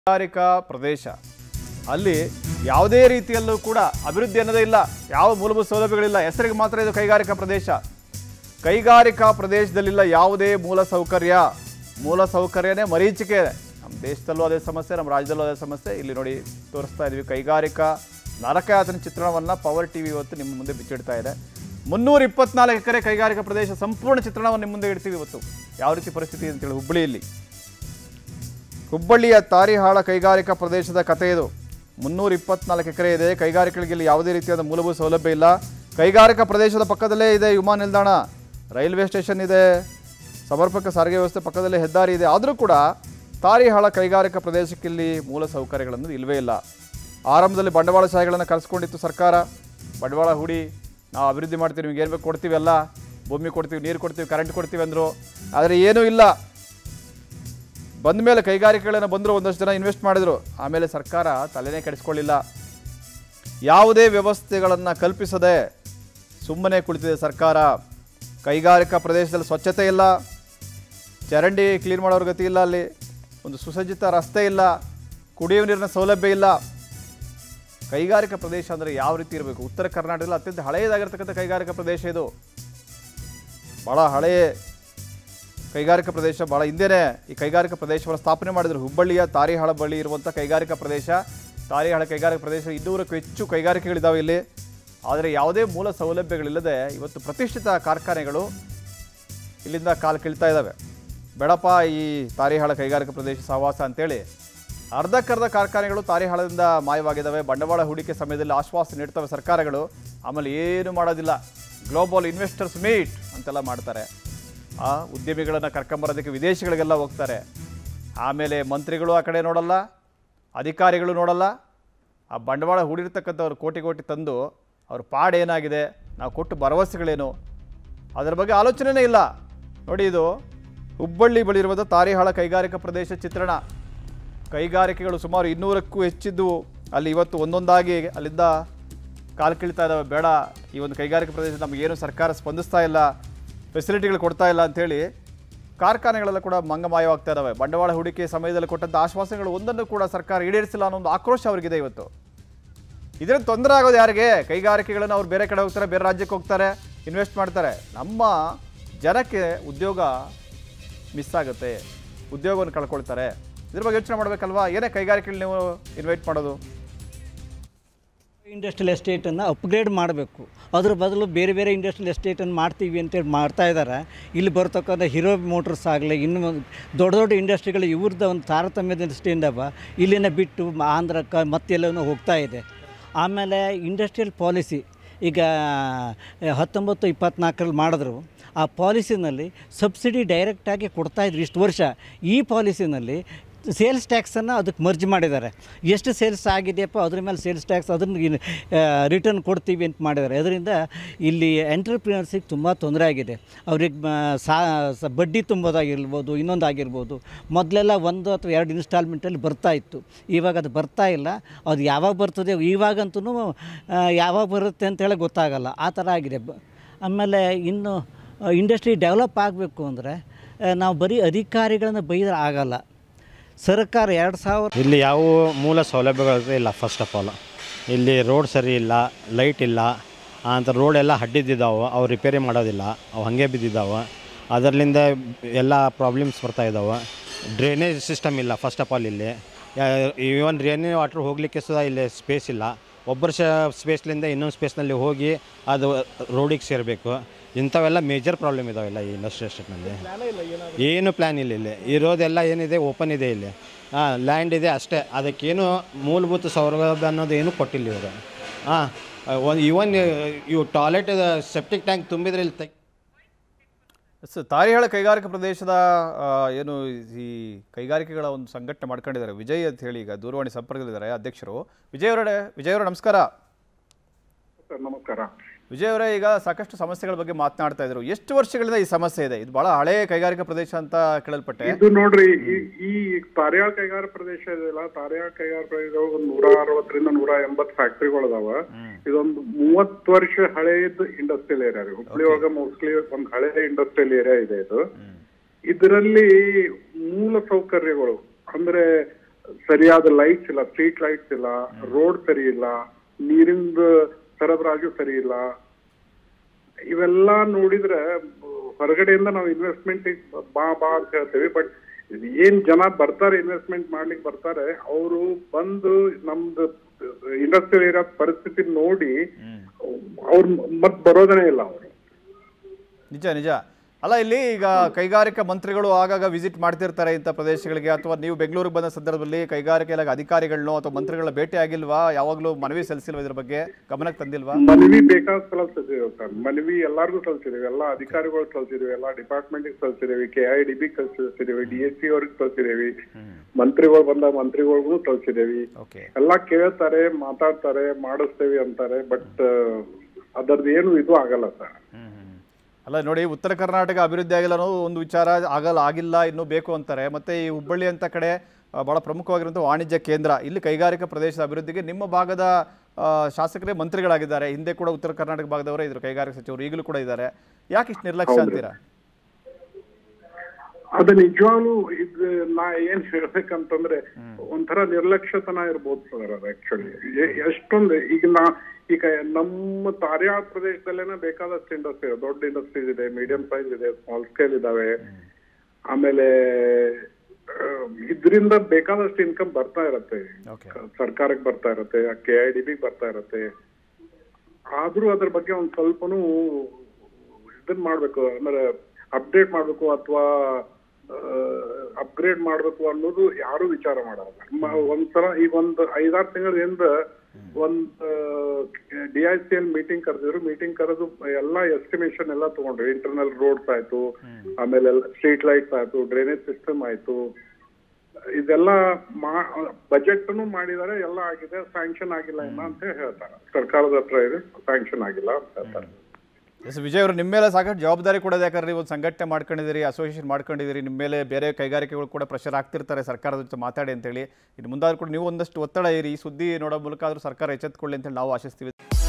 ಕೈಗಾರಿಕಾ ಪ್ರದೇಶ ಅಲ್ಲಿ ಯಾವುದೇ ರೀತಿಯಲ್ಲೂ ಕೂಡ ಅಭಿವೃದ್ಧಿ ಅನ್ನೋದೇ ಇಲ್ಲ, ಯಾವ ಮೂಲಭೂತ ಸೌಲಭ್ಯಗಳಿಲ್ಲ. ಹೆಸರಿಗೆ ಮಾತ್ರ ಇದು ಕೈಗಾರಿಕಾ ಪ್ರದೇಶ. ಕೈಗಾರಿಕಾ ಪ್ರದೇಶದಲ್ಲಿಲ್ಲ ಯಾವುದೇ ಮೂಲಸೌಕರ್ಯನೇ ಮರೀಚಿಕೆ. ನಮ್ಮ ದೇಶದಲ್ಲೂ ಅದೇ ಸಮಸ್ಯೆ, ನಮ್ಮ ರಾಜ್ಯದಲ್ಲೂ ಅದೇ ಸಮಸ್ಯೆ. ಇಲ್ಲಿ ನೋಡಿ ತೋರಿಸ್ತಾ ಇದ್ವಿ ಕೈಗಾರಿಕಾ ನರಕಯಾತನ ಚಿತ್ರಣವನ್ನು ಪವರ್ ಟಿವಿ ಇವತ್ತು ನಿಮ್ಮ ಮುಂದೆ ಬಿಚ್ಚಿಡ್ತಾ ಇದೆ. 324 ಎಕರೆ ಕೈಗಾರಿಕಾ ಪ್ರದೇಶ ಸಂಪೂರ್ಣ ಚಿತ್ರಣವನ್ನು ನಿಮ್ಮ ಮುಂದೆ ಇಡ್ತೀವಿ ಇವತ್ತು. ಯಾವ ರೀತಿ ಪರಿಸ್ಥಿತಿ ಅಂತೇಳಿ ಹುಬ್ಬಳ್ಳಿಯ ತಾರಿಹಾಳ ಕೈಗಾರಿಕಾ ಪ್ರದೇಶದ ಕಥೆ ಇದು. 324 ಎಕರೆ ಇದೆ. ಕೈಗಾರಿಕೆಗಳಿಗೆ ಇಲ್ಲಿ ಯಾವುದೇ ರೀತಿಯಾದ ಮೂಲಭೂತ ಸೌಲಭ್ಯ ಇಲ್ಲ. ಕೈಗಾರಿಕಾ ಪ್ರದೇಶದ ಪಕ್ಕದಲ್ಲೇ ಇದೆ ವಿಮಾನ ನಿಲ್ದಾಣ, ರೈಲ್ವೆ ಸ್ಟೇಷನ್ ಇದೆ, ಸಮರ್ಪಕ ಸಾರಿಗೆ ವ್ಯವಸ್ಥೆ ಪಕ್ಕದಲ್ಲೇ ಹೆದ್ದಾರಿ ಇದೆ. ಆದರೂ ಕೂಡ ತಾರಿಹಾಳ ಕೈಗಾರಿಕಾ ಪ್ರದೇಶಕ್ಕೆ ಇಲ್ಲಿ ಮೂಲ ಸೌಕರ್ಯಗಳನ್ನು ಇಲ್ಲವೇ ಇಲ್ಲ. ಆರಂಭದಲ್ಲಿ ಬಂಡವಾಳಶಾಹಿಗಳನ್ನು ಕರೆಸ್ಕೊಂಡಿತ್ತು ಸರ್ಕಾರ. ಬಂಡವಾಳ ಹೂಡಿ ನಾವು ಅಭಿವೃದ್ಧಿ ಮಾಡ್ತೀವಿ, ನಿಮ್ಗೆ ಏನು ಬೇಕು ಕೊಡ್ತೀವಿ, ಎಲ್ಲ ಭೂಮಿ ಕೊಡ್ತೀವಿ, ನೀರು ಕೊಡ್ತೀವಿ, ಕರೆಂಟ್ ಕೊಡ್ತೀವಿ ಅಂದರು. ಆದರೆ ಏನೂ ಇಲ್ಲ. ಬಂದ ಮೇಲೆ ಕೈಗಾರಿಕೆಗಳನ್ನು ಬಂದರು, ಒಂದಷ್ಟು ಜನ ಇನ್ವೆಸ್ಟ್ ಮಾಡಿದರು. ಆಮೇಲೆ ಸರ್ಕಾರ ತಲೆನೇ ಕೆಡಿಸ್ಕೊಳ್ಳಿಲ್ಲ. ಯಾವುದೇ ವ್ಯವಸ್ಥೆಗಳನ್ನು ಕಲ್ಪಿಸದೆ ಸುಮ್ಮನೆ ಕುಳಿತಿದೆ ಸರ್ಕಾರ. ಕೈಗಾರಿಕಾ ಪ್ರದೇಶದಲ್ಲಿ ಸ್ವಚ್ಛತೆ ಇಲ್ಲ, ಚರಂಡಿ ಕ್ಲೀನ್ ಮಾಡೋರ ಗತಿ ಇಲ್ಲ, ಅಲ್ಲಿ ಒಂದು ಸುಸಜ್ಜಿತ ರಸ್ತೆ ಇಲ್ಲ, ಕುಡಿಯುವ ನೀರಿನ ಸೌಲಭ್ಯ ಇಲ್ಲ. ಕೈಗಾರಿಕಾ ಪ್ರದೇಶ ಅಂದರೆ ಯಾವ ರೀತಿ ಇರಬೇಕು? ಉತ್ತರ ಕರ್ನಾಟಕದಲ್ಲಿ ಅತ್ಯಂತ ಹಳೆಯದಾಗಿರ್ತಕ್ಕಂಥ ಕೈಗಾರಿಕಾ ಪ್ರದೇಶ ಇದು. ಭಾಳ ಹಳೆಯ ಕೈಗಾರಿಕಾ ಪ್ರದೇಶ, ಭಾಳ ಹಿಂದೆಯೇ ಈ ಕೈಗಾರಿಕಾ ಪ್ರದೇಶವನ್ನು ಸ್ಥಾಪನೆ ಮಾಡಿದರು. ಹುಬ್ಬಳ್ಳಿಯ ತಾರಿಹಾಳ ಬಳಿ ಇರುವಂಥ ಕೈಗಾರಿಕಾ ಪ್ರದೇಶ, ತಾರಿಹಾಳ ಕೈಗಾರಿಕಾ ಪ್ರದೇಶ 200ಕ್ಕೂ ಹೆಚ್ಚು ಕೈಗಾರಿಕೆಗಳಿದ್ದಾವೆ ಇಲ್ಲಿ. ಆದರೆ ಯಾವುದೇ ಮೂಲ ಸೌಲಭ್ಯಗಳಿಲ್ಲದೆ ಇವತ್ತು ಪ್ರತಿಷ್ಠಿತ ಕಾರ್ಖಾನೆಗಳು ಇಲ್ಲಿಂದ ಕಾಲು ಕೀಳ್ತಾ ಇದ್ದಾವೆ. ಬೇಡಪ್ಪ ಈ ತಾರಿಹಾಳ ಕೈಗಾರಿಕಾ ಪ್ರದೇಶ ಸಹವಾಸ ಅಂತೇಳಿ ಅರ್ಧಕ್ಕರ್ಧ ಕಾರ್ಖಾನೆಗಳು ತಾರಿಹಾಳದಿಂದ ಮಾಯವಾಗಿದ್ದಾವೆ. ಬಂಡವಾಳ ಹೂಡಿಕೆ ಸಮಯದಲ್ಲಿ ಆಶ್ವಾಸ ನೀಡ್ತವೆ ಸರ್ಕಾರಗಳು, ಆಮೇಲೆ ಏನು ಮಾಡೋದಿಲ್ಲ. ಗ್ಲೋಬಲ್ ಇನ್ವೆಸ್ಟರ್ಸ್ ಮೀಟ್ ಅಂತೆಲ್ಲ ಮಾಡ್ತಾರೆ. ಆ ಉದ್ಯಮಿಗಳನ್ನು ಕರ್ಕೊಂಬರೋದಕ್ಕೆ ವಿದೇಶಗಳಿಗೆಲ್ಲ ಹೋಗ್ತಾರೆ. ಆಮೇಲೆ ಮಂತ್ರಿಗಳು ಆ ಕಡೆ ನೋಡಲ್ಲ, ಅಧಿಕಾರಿಗಳು ನೋಡಲ್ಲ. ಆ ಬಂಡವಾಳ ಹೂಡಿರ್ತಕ್ಕಂಥವ್ರು ಕೋಟಿ ತಂದು ಅವ್ರ ಪಾಡೇನಾಗಿದೆ, ನಾವು ಕೊಟ್ಟು ಭರವಸೆಗಳೇನು, ಅದರ ಬಗ್ಗೆ ಆಲೋಚನೆಯೇ ಇಲ್ಲ. ನೋಡಿ, ಇದು ಹುಬ್ಬಳ್ಳಿ ಬಳಿ ಇರುವಂಥ ತಾರಿಹಾಳ ಕೈಗಾರಿಕಾ ಪ್ರದೇಶ ಚಿತ್ರಣ. ಕೈಗಾರಿಕೆಗಳು ಸುಮಾರು 200ಕ್ಕೂ ಹೆಚ್ಚಿದ್ದು ಅಲ್ಲಿ ಇವತ್ತು ಒಂದೊಂದಾಗಿ ಅಲ್ಲಿಂದ ಕಾಲು ಕೀಳ್ತಾ ಇದ್ದಾವೆ. ಬೇಡ, ಈ ಒಂದು ಕೈಗಾರಿಕಾ ಪ್ರದೇಶ ನಮಗೇನು ಸರ್ಕಾರ ಸ್ಪಂದಿಸ್ತಾ ಇಲ್ಲ, ಫೆಸಿಲಿಟಿಗಳು ಕೊಡ್ತಾ ಇಲ್ಲ ಅಂಥೇಳಿ ಕಾರ್ಖಾನೆಗಳೆಲ್ಲ ಕೂಡ ಮಂಗಮಾಯವಾಗ್ತಾ ಇದ್ದಾವೆ. ಬಂಡವಾಳ ಹೂಡಿಕೆ ಸಮಯದಲ್ಲಿ ಕೊಟ್ಟಂಥ ಆಶ್ವಾಸನೆಗಳು ಒಂದನ್ನು ಕೂಡ ಸರ್ಕಾರ ಈಡೇರಿಸಿಲ್ಲ ಅನ್ನೋ ಒಂದು ಆಕ್ರೋಶ ಅವರಿಗಿದೆ ಇವತ್ತು. ಇದರಿಂದ ತೊಂದರೆ ಆಗೋದು ಯಾರಿಗೆ? ಕೈಗಾರಿಕೆಗಳನ್ನು ಅವ್ರು ಬೇರೆ ಕಡೆ ಹೋಗ್ತಾರೆ, ಬೇರೆ ರಾಜ್ಯಕ್ಕೆ ಹೋಗ್ತಾರೆ, ಇನ್ವೆಸ್ಟ್ ಮಾಡ್ತಾರೆ. ನಮ್ಮ ಜನಕ್ಕೆ ಉದ್ಯೋಗ ಮಿಸ್ ಆಗುತ್ತೆ, ಉದ್ಯೋಗವನ್ನು ಕಳ್ಕೊಳ್ತಾರೆ. ಇದ್ರ ಬಗ್ಗೆ ಯೋಚನೆ ಮಾಡಬೇಕಲ್ವಾ? ಏನೇ ಕೈಗಾರಿಕೆಗಳು ನೀವು ಇನ್ವೈಟ್ ಮಾಡೋದು? ಇಂಡಸ್ಟ್ರಿಯಲ್ ಎಸ್ಟೇಟನ್ನು ಅಪ್ಗ್ರೇಡ್ ಮಾಡಬೇಕು. ಅದ್ರ ಬದಲು ಬೇರೆ ಬೇರೆ ಇಂಡಸ್ಟ್ರಿಯಲ್ ಎಸ್ಟೇಟನ್ನು ಮಾಡ್ತೀವಿ ಅಂತೇಳಿ ಮಾಡ್ತಾ ಇದ್ದಾರೆ. ಇಲ್ಲಿ ಬರ್ತಕ್ಕಂಥ ಹೀರೋ ಮೋಟರ್ಸ್ ಆಗಲಿ, ಇನ್ನು ದೊಡ್ಡ ದೊಡ್ಡ ಇಂಡಸ್ಟ್ರಿಗಳು ಇವ್ರದ್ದು ಒಂದು ತಾರತಮ್ಯದ ದೃಷ್ಟಿಯಿಂದ ಇಲ್ಲಿನ ಬಿಟ್ಟು ಆಂಧ್ರಕ್ಕೆ ಮತ್ತೆಲ್ಲವೂ ಹೋಗ್ತಾ ಇದೆ. ಆಮೇಲೆ ಇಂಡಸ್ಟ್ರಿಯಲ್ ಪಾಲಿಸಿ ಈಗ 1924ರಲ್ಲಿ ಮಾಡಿದ್ರು. ಆ ಪಾಲಿಸಿನಲ್ಲಿ ಸಬ್ಸಿಡಿ ಡೈರೆಕ್ಟಾಗಿ ಕೊಡ್ತಾಯಿದ್ರು ಇಷ್ಟು ವರ್ಷ. ಈ ಪಾಲಿಸಿನಲ್ಲಿ ಸೇಲ್ಸ್ ಟ್ಯಾಕ್ಸನ್ನು ಅದಕ್ಕೆ ಮರ್ಜ್ ಮಾಡಿದ್ದಾರೆ. ಎಷ್ಟು ಸೇಲ್ಸ್ ಆಗಿದೆಯಪ್ಪ ಅದ್ರ ಮೇಲೆ ಸೇಲ್ಸ್ ಟ್ಯಾಕ್ಸ್ ಅದನ್ನು ರಿಟರ್ನ್ ಕೊಡ್ತೀವಿ ಅಂತ ಮಾಡಿದ್ದಾರೆ. ಅದರಿಂದ ಇಲ್ಲಿ ಎಂಟ್ರಪ್ರಿನರ್ಸಿಗೆ ತುಂಬ ತೊಂದರೆ ಆಗಿದೆ. ಅವ್ರಿಗೆ ಬಡ್ಡಿ ತುಂಬೋದಾಗಿರ್ಬೋದು, ಇನ್ನೊಂದಾಗಿರ್ಬೋದು. ಮೊದಲೆಲ್ಲ 1 ಅಥವಾ 2 ಇನ್ಸ್ಟಾಲ್ಮೆಂಟಲ್ಲಿ ಬರ್ತಾಯಿತ್ತು, ಇವಾಗ ಅದು ಬರ್ತಾ ಇಲ್ಲ. ಅದು ಯಾವಾಗ ಬರ್ತದೆ, ಇವಾಗಂತೂ ಯಾವಾಗ ಬರುತ್ತೆ ಅಂತೇಳಿ ಗೊತ್ತಾಗಲ್ಲ, ಆ ಥರ ಆಗಿದೆ. ಆಮೇಲೆ ಇನ್ನು ಇಂಡಸ್ಟ್ರಿ ಡೆವಲಪ್ ಆಗಬೇಕು ಅಂದರೆ ನಾವು ಬರೀ ಅಧಿಕಾರಿಗಳನ್ನು ಬೈದ್ರೆ ಆಗಲ್ಲ. ಸರ್ಕಾರ 2000 ಇಲ್ಲಿ ಯಾವ ಮೂಲ ಸೌಲಭ್ಯಗಳು ಇಲ್ಲ. ಫಸ್ಟ್ ಆಫ್ ಆಲ್ ಇಲ್ಲಿ ರೋಡ್ ಸರಿ ಇಲ್ಲ, ಲೈಟ್ ಇಲ್ಲ ಅಂತ. ರೋಡೆಲ್ಲ ಹಡ್ಡಿದ್ದಾವೆ, ಅವು ರಿಪೇರಿ ಮಾಡೋದಿಲ್ಲ, ಅವು ಹಾಗೆ ಬಿದ್ದಿದ್ದಾವೆ. ಅದರಿಂದ ಎಲ್ಲ ಪ್ರಾಬ್ಲಮ್ಸ್ ಬರ್ತಾಯಿದ್ದಾವೆ. ಡ್ರೈನೇಜ್ ಸಿಸ್ಟಮ್ ಇಲ್ಲ ಫಸ್ಟ್ ಆಫ್ ಆಲ್. ಇಲ್ಲಿ ಈವನ್ ಡ್ರೈನೇಜ್ ವಾಟ್ರ್ ಹೋಗಲಿಕ್ಕೆ ಸುಧಾ ಇಲ್ಲಿ ಸ್ಪೇಸ್ ಇಲ್ಲ. ಒಬ್ಬರ ಸ್ಪೇಸ್ಲಿಂದ ಇನ್ನೊಂದು ಸ್ಪೇಸ್ನಲ್ಲಿ ಹೋಗಿ ಅದು ರೋಡಿಗೆ ಸೇರಬೇಕು. ಇಂಥವೆಲ್ಲ ಮೇಜರ್ ಪ್ರಾಬ್ಲಮ್ ಇದಾವೆಲ್ಲ ಈ ಇಂಡಸ್ಟ್ರಿ ಎಸ್ಟೇಟ್ನಲ್ಲಿ. ಏನು ಪ್ಲ್ಯಾನ್ ಇಲ್ಲ. ಇಲ್ಲಿ ಇರೋದೆಲ್ಲ ಏನಿದೆ ಓಪನ್ ಇದೆ. ಇಲ್ಲಿ ಲ್ಯಾಂಡ್ ಇದೆ ಅಷ್ಟೇ, ಅದಕ್ಕೇನು ಮೂಲಭೂತ ಸೌಲಭ್ಯ ಅನ್ನೋದು ಏನೂ ಕೊಟ್ಟಿಲ್ಲ ಇವರು. ಈವನ್ ಇವು ಟಾಯ್ಲೆಟ್ ಸೆಪ್ಟಿಕ್ ಟ್ಯಾಂಕ್ ತುಂಬಿದ್ರೆ ಇಲ್ಲಿ ತಾರಿಹಾಳ ಕೈಗಾರಿಕಾ ಪ್ರದೇಶದ ಏನು ಈ ಕೈಗಾರಿಕೆಗಳ ಒಂದು ಸಂಘಟನೆ ಮಾಡ್ಕೊಂಡಿದ್ದಾರೆ ವಿಜಯ್ ಅಂತ ಹೇಳಿ. ಈಗ ದೂರವಾಣಿ ಸಂಪರ್ಕದಲ್ಲಿದ್ದಾರೆ ಅಧ್ಯಕ್ಷರು. ವಿಜಯ್ ಅವರೇ ನಮಸ್ಕಾರ. ನಮಸ್ಕಾರ ವಿಜಯ್ ಅವರೇ, ಈಗ ಸಾಕಷ್ಟು ಸಮಸ್ಯೆಗಳ ಬಗ್ಗೆ ಮಾತನಾಡ್ತಾ ಇದ್ರು. ಎಷ್ಟು ವರ್ಷಗಳಿಂದ ಈ ಸಮಸ್ಯೆ ಇದೆ? ಇದು ಬಹಳ ಹಳೆಯ ಕೈಗಾರಿಕಾ ಪ್ರದೇಶ ಅಂತ ಕೇಳಲ್ಪಟ್ಟೆ. ಇದು ನೋಡ್ರಿ, ಈ ತಾರಿಹಾಳ ಕೈಗಾರಿಕಾ ಪ್ರದೇಶ ಇದೆಯಲ್ಲ, ತಾರಿಹಾಳ ಕೈಗಾರಿಕಾ ಪ್ರದೇಶ ಒಂದು 160ರಿಂದ 180 ಫ್ಯಾಕ್ಟ್ರಿಗಳು ಅದಾವ. ಇದೊಂದು 30 ವರ್ಷ ಹಳೆಯದು ಇಂಡಸ್ಟ್ರಿಯಲ್ ಏರಿಯಾ ರೀ. ಹುಬ್ಳಿ ಒಳಗ ಮೋಸ್ಟ್ಲಿ ಒಂದು ಹಳೆಯ ಇಂಡಸ್ಟ್ರಿಯಲ್ ಏರಿಯಾ ಇದೆ ಇದು. ಇದರಲ್ಲಿ ಮೂಲ ಸೌಕರ್ಯಗಳು ಅಂದ್ರೆ ಸರಿಯಾದ ಲೈಟ್ಸ್ ಇಲ್ಲ, ಸ್ಟ್ರೀಟ್ ಲೈಟ್ಸ್ ಇಲ್ಲ, ರೋಡ್ ಸರಿ ಇಲ್ಲ, ನೀರಿಂದ ಸರಬರಾಜು ಸರಿ ಇಲ್ಲ. ಇವೆಲ್ಲ ನೋಡಿದ್ರೆ ಹೊರಗಡೆಯಿಂದ ನಾವು ಇನ್ವೆಸ್ಟ್ಮೆಂಟ್ ಬಾ ಅಂತ ಹೇಳ್ತೇವೆ. ಬಟ್ ಏನ್ ಜನ ಬರ್ತಾರೆ ಇನ್ವೆಸ್ಟ್ಮೆಂಟ್ ಮಾಡ್ಲಿಕ್ಕೆ ಬರ್ತಾರೆ, ಅವರು ಬಂದು ನಮ್ದು ಇಂಡಸ್ಟ್ರಿಯಲ್ ಏರಿಯಾ ಪರಿಸ್ಥಿತಿ ನೋಡಿ ಅವ್ರು ಮತ್ ಬರೋದನೇ ಇಲ್ಲ ಅವರು. ನಿಜ. ಅಲ್ಲ, ಇಲ್ಲಿ ಈಗ ಕೈಗಾರಿಕಾ ಮಂತ್ರಿಗಳು ಆಗಾಗ ವಿಸಿಟ್ ಮಾಡ್ತಿರ್ತಾರೆ ಇಂಥ ಪ್ರದೇಶಗಳಿಗೆ, ಅಥವಾ ನೀವು ಬೆಂಗಳೂರಿಗೆ ಬಂದ ಸಂದರ್ಭದಲ್ಲಿ ಕೈಗಾರಿಕೆ ಇಲಾಖೆ ಅಧಿಕಾರಿಗಳನ್ನೋ ಅಥವಾ ಮಂತ್ರಿಗಳ ಭೇಟಿ ಆಗಿಲ್ವಾ? ಯಾವಾಗಲೂ ಮನವಿ ಸಲ್ಲಿಸಿಲ್ವಾ? ಇದ್ರ ಬಗ್ಗೆ ಗಮನಕ್ಕೆ ತಂದಿಲ್ವಾ? ಮನವಿ ಬೇಕಾದ ಸಲ ಸಲ್ಲಿಸಿದ್ದೇವೆ ಸರ್. ಮನವಿ ಎಲ್ಲಾರ್ಗು ಸಲ್ಲಿಸಿದ್ದೇವೆ, ಎಲ್ಲ ಅಧಿಕಾರಿಗಳು ಸಲ್ಲಿಸಿದ್ದೇವೆ, ಎಲ್ಲ ಡಿಪಾರ್ಟ್ಮೆಂಟ್ಗೆ ಸಲ್ಲಿಸಿದ್ದೇವೆ, KIDB ಸಲ್ಲಿಸಿದ್ದೇವೆ, DSC ಅವ್ರಿಗೆ ಸಲ್ಲಿಸಿದ್ದೇವೆ, ಮಂತ್ರಿಗಳು ಬಂದ ಮಂತ್ರಿಗಳಿಗೂ ಸಲ್ಲಿಸಿದ್ದೇವೆ. ಎಲ್ಲ ಕೇಳ್ತಾರೆ, ಮಾತಾಡ್ತಾರೆ, ಮಾಡಿಸ್ತೇವೆ ಅಂತಾರೆ. ಬಟ್ ಅದರದ್ದು ಏನು ಇದು ಆಗಲ್ಲ ಸರ್. ಅಲ್ಲ ನೋಡಿ, ಉತ್ತರ ಕರ್ನಾಟಕ ಅಭಿವೃದ್ಧಿ ಆಗಿಲ್ಲ ಅನ್ನೋ ಒಂದು ವಿಚಾರ ಆಗಿಲ್ಲ, ಇನ್ನೂ ಬೇಕು ಅಂತಾರೆ. ಮತ್ತು ಈ ಹುಬ್ಬಳ್ಳಿ ಅಂತ ಕಡೆ ಭಾಳ ಪ್ರಮುಖವಾಗಿರುವಂಥ ವಾಣಿಜ್ಯ ಕೇಂದ್ರ, ಇಲ್ಲಿ ಕೈಗಾರಿಕಾ ಪ್ರದೇಶದ ಅಭಿವೃದ್ಧಿಗೆ ನಿಮ್ಮ ಭಾಗದ ಶಾಸಕರೇ ಮಂತ್ರಿಗಳಾಗಿದ್ದಾರೆ. ಹಿಂದೆ ಕೂಡ ಉತ್ತರ ಕರ್ನಾಟಕ ಭಾಗದವರೇ ಇದ್ರು ಕೈಗಾರಿಕಾ ಸಚಿವರು, ಈಗಲೂ ಕೂಡ ಇದ್ದಾರೆ. ಯಾಕೆ ಇಷ್ಟು ನಿರ್ಲಕ್ಷ್ಯ ಅಂತೀರಾ? ಅದು ನಿಜವಾಗ್ಲೂ ಇದು ನಾ ಏನ್ ಹೇಳ್ಬೇಕಂತಂದ್ರೆ ಒಂಥರ ನಿರ್ಲಕ್ಷ್ಯತನ ಇರ್ಬೋದು ಸರ್. ಅದು ಆಕ್ಚುಲಿ ಎಷ್ಟೊಂದು ಈಗ ನಮ್ಮ ತಾರ್ಯಾಳ್ ಪ್ರದೇಶದಲ್ಲೇನೆ ಬೇಕಾದಷ್ಟು ಇಂಡಸ್ಟ್ರಿ, ದೊಡ್ಡ ಇಂಡಸ್ಟ್ರೀಸ್ ಇದೆ, ಮೀಡಿಯಂ ಸೈಜ್ ಇದೆ, ಸ್ಮಾಲ್ ಸ್ಕೇಲ್ ಇದಾವೆ. ಆಮೇಲೆ ಇದರಿಂದ ಬೇಕಾದಷ್ಟು ಇನ್ಕಮ್ ಬರ್ತಾ ಇರತ್ತೆ, ಸರ್ಕಾರಕ್ಕೆ ಬರ್ತಾ ಇರತ್ತೆ, KIDB ಬರ್ತಾ ಇರತ್ತೆ. ಆದ್ರೂ ಅದ್ರ ಬಗ್ಗೆ ಒಂದ್ ಸ್ವಲ್ಪನೂ ಇದನ್ ಮಾಡ್ಬೇಕು, ಅಂದ್ರೆ ಅಪ್ಡೇಟ್ ಮಾಡ್ಬೇಕು ಅಥವಾ ಅಪ್ಗ್ರೇಡ್ ಮಾಡ್ಬೇಕು ಅನ್ನೋದು ಯಾರು ವಿಚಾರ ಮಾಡಲ್ಲ. ಒಂದ್ಸಲ ಈಗ ಒಂದು 5-6 ತಿಂಗಳಿಂದ ಒಂದು DICL ಮೀಟಿಂಗ್ ಕರೆದಿದ್ರು. ಮೀಟಿಂಗ್ ಕರೆದು ಎಲ್ಲಾ ಎಸ್ಟಿಮೇಷನ್ ಎಲ್ಲ ತಗೊಂಡ್ರು. ಇಂಟರ್ನಲ್ ರೋಡ್ಸ್ ಆಯ್ತು, ಆಮೇಲೆ ಸ್ಟ್ರೀಟ್ ಲೈಟ್ಸ್ ಆಯ್ತು, ಡ್ರೈನೇಜ್ ಸಿಸ್ಟಮ್ ಆಯ್ತು, ಇದೆಲ್ಲ ಬಜೆಟ್ ಮಾಡಿದ್ದಾರೆ, ಎಲ್ಲ ಆಗಿದೆ. ಸ್ಯಾಂಕ್ಷನ್ ಆಗಿಲ್ಲ ಇಲ್ಲ ಅಂತ ಹೇಳ್ತಾರೆ, ಸರ್ಕಾರದ ಹತ್ರ ಇದೆ, ಸ್ಯಾಂಕ್ಷನ್ ಆಗಿಲ್ಲ ಅಂತ ಹೇಳ್ತಾರೆ. ಎಸ್ ವಿಜಯ್ ಅವರು, ನಿಮ್ಮ ಮೇಲೆ ಸಾಕಷ್ಟು ಜವಾಬ್ದಾರಿ ಕೂಡ ಇದೆ. ಯಾಕಂದ್ರೆ ನೀವು ಒಂದು ಸಂಘಟನೆ ಮಾಡ್ಕೊಂಡಿದ್ದೀರಿ, ಅಸೋಸಿಯೇಷನ್ ಮಾಡ್ಕೊಂಡಿದ್ದೀರಿ, ನಿಮ್ಮ ಮೇಲೆ ಬೇರೆ ಕೈಗಾರಿಕೆಗಳು ಕೂಡ ಪ್ರೆಷರ್ ಆಗ್ತಿರ್ತಾರೆ ಸರ್ಕಾರದ ಜೊತೆ ಮಾತಾಡಿ ಅಂತೇಳಿ. ಇನ್ನು ಮುಂದಾದ್ರೂ ಕೂಡ ನೀವು ಒಂದಷ್ಟು ಒತ್ತಡ ಇರಿ, ಈ ಸುದ್ದಿ ನೋಡೋ ಮೂಲಕ ಆದರೂ ಸರ್ಕಾರ ಎಚ್ಚೆತ್ತುಕೊಳ್ಳಿ ಅಂತೇಳಿ ನಾವು ಆಶಿಸ್ತೀವಿ.